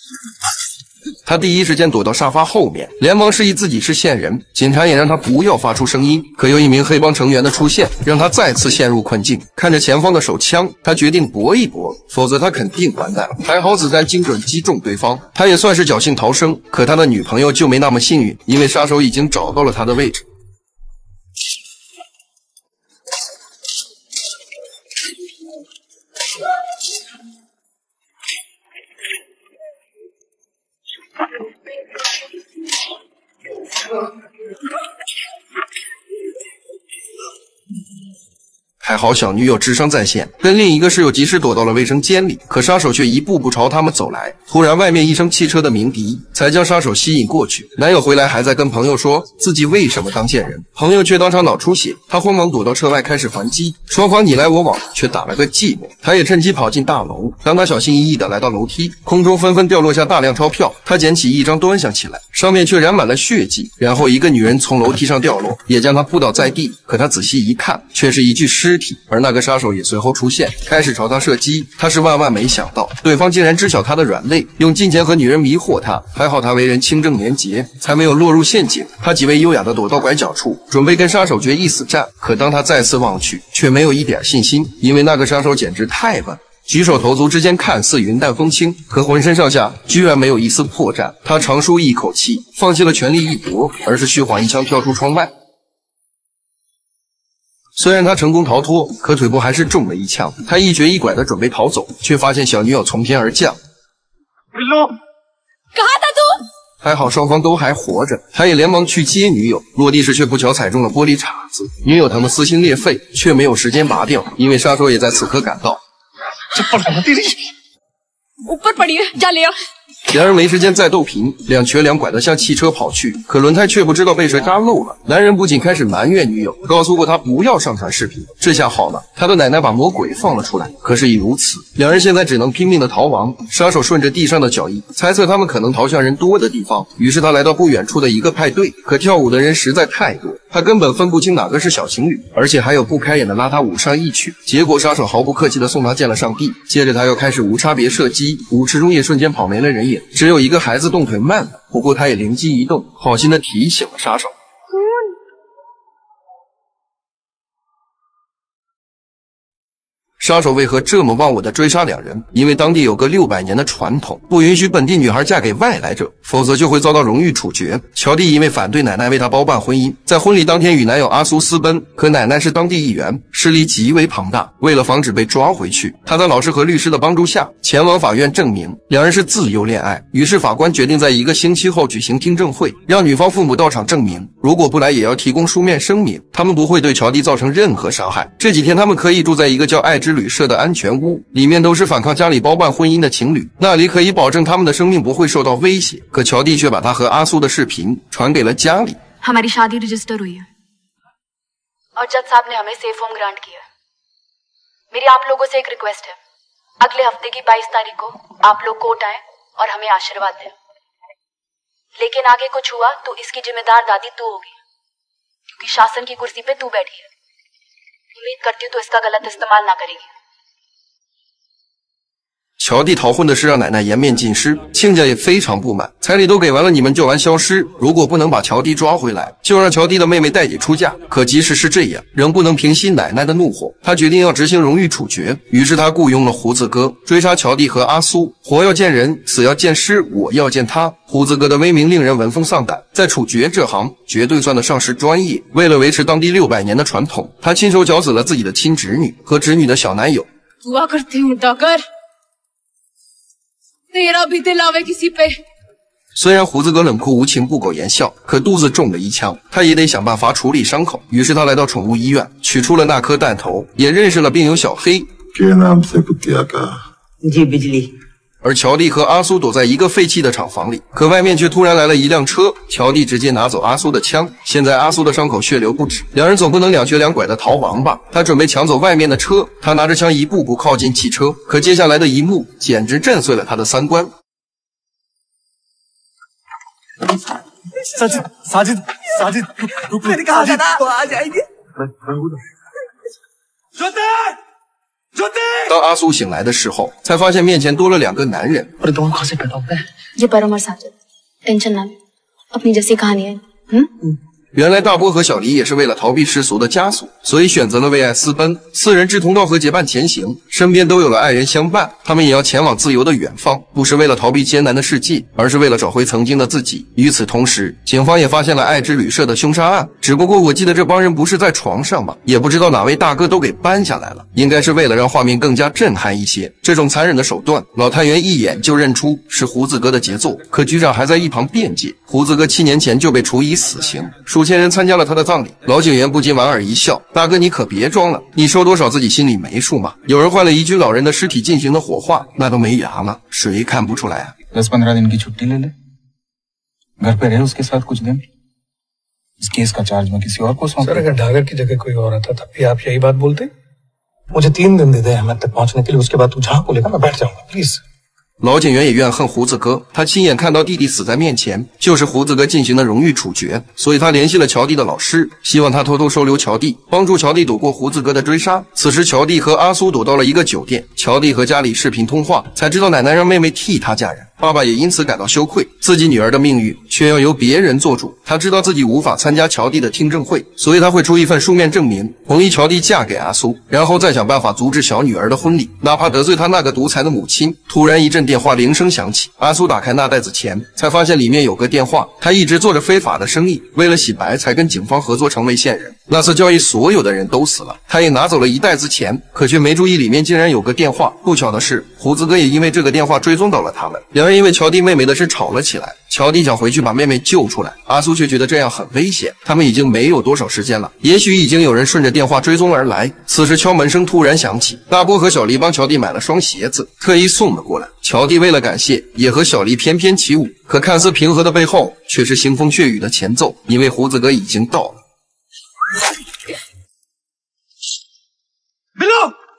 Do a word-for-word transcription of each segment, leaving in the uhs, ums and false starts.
他第一时间躲到沙发后面，连忙示意自己是线人。警察也让他不要发出声音，可有一名黑帮成员的出现，让他再次陷入困境。看着前方的手枪，他决定搏一搏，否则他肯定完蛋了。还好子弹精准击中对方，他也算是侥幸逃生。可他的女朋友就没那么幸运，因为杀手已经找到了他的位置。 还好小女友智商在线，跟另一个室友及时躲到了卫生间里。可杀手却一步步朝他们走来。突然，外面一声汽车的鸣笛，才将杀手吸引过去。男友回来还在跟朋友说自己为什么当线人，朋友却当场脑出血，他慌忙躲到车外开始还击。双方你来我往，却打了个寂寞。他也趁机跑进大楼。当他小心翼翼地来到楼梯，空中纷纷掉落下大量钞票。他捡起一张端详起来，上面却染满了血迹。然后一个女人从楼梯上掉落，也将他扑倒在地。可他仔细一看，却是一具尸体。 而那个杀手也随后出现，开始朝他射击。他是万万没想到，对方竟然知晓他的软肋，用金钱和女人迷惑他。还好他为人清正廉洁，才没有落入陷阱。他极为优雅地躲到拐角处，准备跟杀手决一死战。可当他再次望去，却没有一点信心，因为那个杀手简直太稳。 举手投足之间看似云淡风轻，可浑身上下居然没有一丝破绽。他长舒一口气，放弃了全力一搏，而是虚晃一枪跳出窗外。 虽然他成功逃脱，可腿部还是中了一枪。他一瘸一拐的准备逃走，却发现小女友从天而降。还好双方都还活着，他也连忙去接女友。落地时却不巧踩中了玻璃碴子，女友疼得撕心裂肺，却没有时间拔掉，因为杀手也在此刻赶到。两人没时间再斗贫，两瘸两拐的向汽车跑去，可轮胎却不知道被谁扎漏了。男人不仅开始埋怨女友，告诉过他不要上传视频。这下好了，他的奶奶把魔鬼放了出来。可是已如此，两人现在只能拼命的逃亡。杀手顺着地上的脚印，猜测他们可能逃向人多的地方，于是他来到不远处的一个派对。可跳舞的人实在太多，他根本分不清哪个是小情侣，而且还有不开眼的拉他舞上一曲。结果杀手毫不客气的送他见了上帝，接着他又开始无差别射击，舞池中也瞬间跑没了人影。 只有一个孩子动腿慢了，不过他也灵机一动，好心的提醒了杀手。杀手为何这么忘我的追杀两人？因为当地有个六百年的传统，不允许本地女孩嫁给外来者，否则就会遭到荣誉处决。乔蒂因为反对奶奶为她包办婚姻，在婚礼当天与男友阿苏私奔，可奶奶是当地议员，势力极为庞大。为了防止被抓回去，她在老师和律师的帮助下，前往法院证明两人是自由恋爱。于是法官决定在一个星期后举行听证会，让女方父母到场证明，如果不来也要提供书面声明，他们不会对乔蒂造成任何伤害。这几天他们可以住在一个叫爱之旅社的安全屋，里面都是反抗家里包办婚姻的情侣，那里可以保证他们的生命不会受到威胁。可乔蒂却把他和阿苏的视频传给了家里。 हमारी शादी रजिस्टर हुई है और जज साहब ने हमें सेफ होम ग्रांट किया। मेरी आप लोगों से एक रिक्वेस्ट है, अगले हफ्ते की बाईस तारीख को आप लोग कोर्ट आए और हमें आशीर्वाद दें। लेकिन आगे कुछ हुआ तो इसकी जिम्मेदार दादी तू होगी, क्योंकि शासन की कुर्सी पे तू बैठी है। उम्मीद करती हूँ तो इसका गलत इस्तेमाल ना करेगी। 乔蒂逃混的是让奶奶颜面尽失，亲家也非常不满，彩礼都给完了，你们就玩消失。如果不能把乔蒂抓回来，就让乔蒂的妹妹带你出嫁。可即使是这样，仍不能平息奶奶的怒火，他决定要执行荣誉处决。于是他雇佣了胡子哥追杀乔蒂和阿苏，活要见人，死要见尸，我要见他。胡子哥的威名令人闻风丧胆，在处决这行绝对算得上是专业。为了维持当地六百年的传统，他亲手绞死了自己的亲侄女和侄女的小男友。虽然胡子哥冷酷无情、不苟言笑，可肚子中了一枪，他也得想办法处理伤口。于是他来到宠物医院，取出了那颗弹头，也认识了病友小黑。而乔蒂和阿苏躲在一个废弃的厂房里，可外面却突然来了一辆车，乔蒂直接拿走阿苏的枪。现在阿苏的伤口血流不止，两人总不能两瘸两拐的逃亡吧？他准备抢走外面的车，他拿着枪一步步靠近汽车，可接下来的一幕简直震碎了他的三观。 साजिद साजिद साजिद रुक मैंने कहा था ना वो आ जाएंगे। 当阿苏醒来的时候，才发现面前多了两个男人。 ये परम और साजिद, टेंशन ना ले, अपनी जैसी कहानी है, हम्म? 原来大波和小黎也是为了逃避世俗的枷锁，所以选择了为爱私奔。四人志同道合，结伴前行，身边都有了爱人相伴，他们也要前往自由的远方，不是为了逃避艰难的世界，而是为了找回曾经的自己。与此同时，警方也发现了爱之旅社的凶杀案，只不过我记得这帮人不是在床上吧，也不知道哪位大哥都给搬下来了，应该是为了让画面更加震撼一些。这种残忍的手段，老探员一眼就认出是胡子哥的杰作，可局长还在一旁辩解，胡子哥七年前就被处以死刑，数千人参加了他的葬礼。老警员不禁莞尔一笑：“大哥，你可别装了，你收多少自己心里没数吗？有人换了宜居老人的尸体进行了火化，那都没牙了，谁看不出来啊？” दस पंद्रह दिन की छुट्टी ले ले, घर पे रहे उसके साथ कुछ दिन. इस केस का चार्ज मैं किसी और को सौंप. सर, अगर डागर की जगह कोई और आता तब भी आप यही बात बोलते? मुझे तीन दिन दे दे अहमद तक पहुंचने के लिए, उसके बाद तू जहां बोलेगा मैं बैठ जाऊंगा, प्लीज. 老警员也怨恨胡子哥，他亲眼看到弟弟死在面前，就是胡子哥进行的荣誉处决，所以他联系了乔弟的老师，希望他偷偷收留乔弟，帮助乔弟躲过胡子哥的追杀。此时，乔弟和阿苏躲到了一个酒店，乔弟和家里视频通话，才知道奶奶让妹妹替他嫁人。爸爸也因此感到羞愧，自己女儿的命运却要由别人做主。他知道自己无法参加乔弟的听证会，所以他会出一份书面证明，同意乔弟嫁给阿苏，然后再想办法阻止小女儿的婚礼，哪怕得罪他那个独裁的母亲。突然一阵电话铃声响起，阿苏打开那袋子钱，才发现里面有个电话。他一直做着非法的生意，为了洗白才跟警方合作成为线人。那次交易所有的人都死了，他也拿走了一袋子钱，可却没注意里面竟然有个电话。不巧的是，胡子哥也因为这个电话追踪到了他们，两人因为乔弟妹妹的事吵了起来。乔弟想回去把妹妹救出来，阿苏却觉得这样很危险。他们已经没有多少时间了，也许已经有人顺着电话追踪而来。此时敲门声突然响起，大波和小黎帮乔弟买了双鞋子，特意送了过来。乔弟为了感谢，也和小黎翩翩起舞。可看似平和的背后，却是腥风血雨的前奏，因为胡子哥已经到了。 मिलो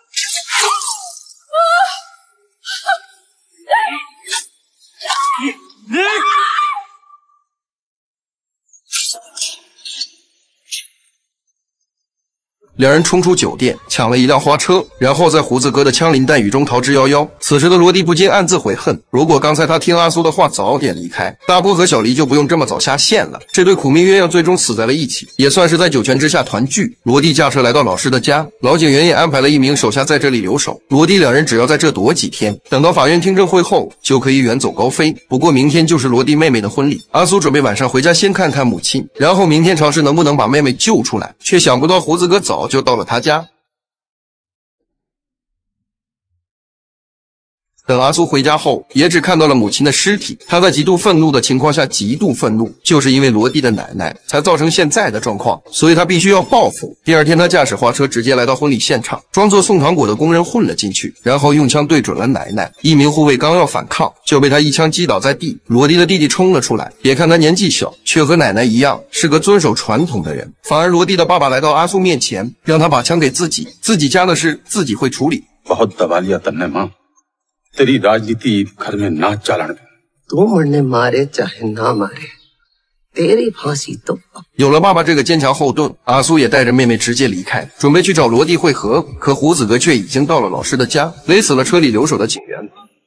两人冲出酒店，抢了一辆花车，然后在胡子哥的枪林弹雨中逃之夭夭。此时的罗迪不禁暗自悔恨，如果刚才他听阿苏的话，早点离开，大波和小黎就不用这么早下线了。这对苦命鸳鸯最终死在了一起，也算是在九泉之下团聚。罗迪驾车来到老师的家，老警员也安排了一名手下在这里留守。罗迪两人只要在这躲几天，等到法院听证会后，就可以远走高飞。不过明天就是罗迪妹妹的婚礼，阿苏准备晚上回家先看看母亲，然后明天尝试能不能把妹妹救出来。却想不到胡子哥早就到了他家。等阿苏回家后，也只看到了母亲的尸体。他在极度愤怒的情况下极度愤怒，就是因为罗蒂的奶奶才造成现在的状况，所以他必须要报复。第二天，他驾驶花车直接来到婚礼现场，装作送糖果的工人混了进去，然后用枪对准了奶奶。一名护卫刚要反抗，就被他一枪击倒在地。罗蒂的弟弟冲了出来，别看他年纪小，却和奶奶一样是个遵守传统的人。反而罗蒂的爸爸来到阿苏面前，让他把枪给自己，自己家的事自己会处理。 तेरी राजनीति घर में ना चलाने दे। तू मरने मारे चाहे ना मारे, तेरी फांसी तो। 有了爸爸这个坚强后盾，阿苏也带着妹妹直接离开，准备去找罗蒂会合。可胡子哥却已经到了老师的家，勒死了车里留守的警员。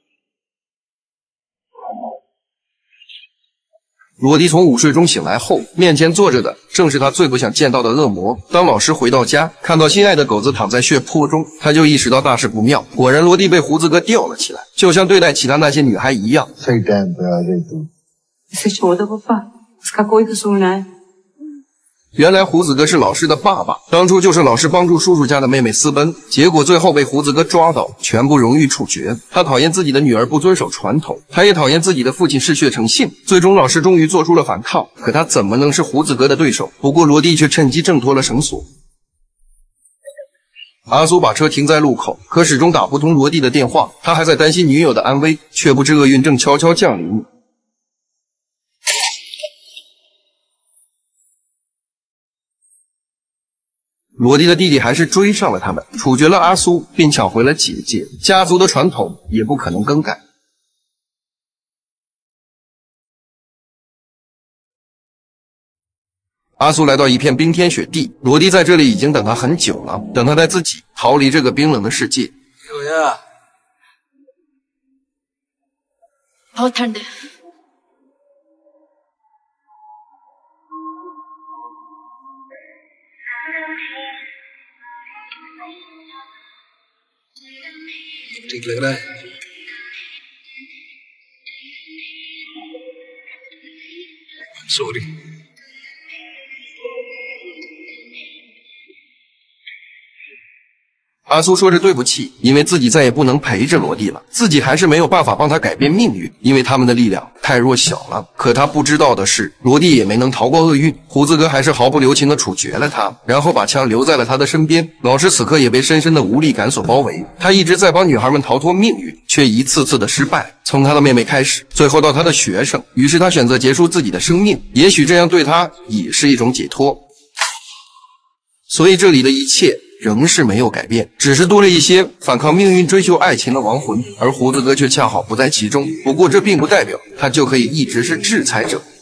罗迪从午睡中醒来后，面前坐着的正是他最不想见到的恶魔。当老师回到家，看到心爱的狗子躺在血泊中，他就意识到大事不妙。果然，罗迪被胡子哥吊了起来，就像对待其他那些女孩一样。 सही टाइम पे आ गई तू। इसे छोड़ दो पप्पा, इसका कोई कसूर ना है। 原来胡子哥是老师的爸爸，当初就是老师帮助叔叔家的妹妹私奔，结果最后被胡子哥抓到，全部荣誉处决。他讨厌自己的女儿不遵守传统，他也讨厌自己的父亲嗜血成性。最终老师终于做出了反抗，可他怎么能是胡子哥的对手？不过罗蒂却趁机挣脱了绳索。阿苏把车停在路口，可始终打不通罗蒂的电话，他还在担心女友的安危，却不知厄运正悄悄降临。罗蒂的弟弟还是追上了他们，处决了阿苏，并抢回了姐姐。家族的传统也不可能更改。阿苏来到一片冰天雪地，罗蒂在这里已经等他很久了，等他带自己逃离这个冰冷的世界。 भैया बहुत ठंड है। ठीक लग रहा है। सॉरी। 阿苏说着对不起，因为自己再也不能陪着罗蒂了，自己还是没有办法帮他改变命运，因为他们的力量太弱小了。可他不知道的是，罗蒂也没能逃过厄运，胡子哥还是毫不留情地处决了他，然后把枪留在了他的身边。老师此刻也被深深的无力感所包围，他一直在帮女孩们逃脱命运，却一次次的失败。从他的妹妹开始，最后到他的学生，于是他选择结束自己的生命，也许这样对他也是一种解脱。所以这里的一切仍是没有改变，只是多了一些反抗命运、追求爱情的亡魂，而胡子哥却恰好不在其中。不过这并不代表他就可以一直是制裁者。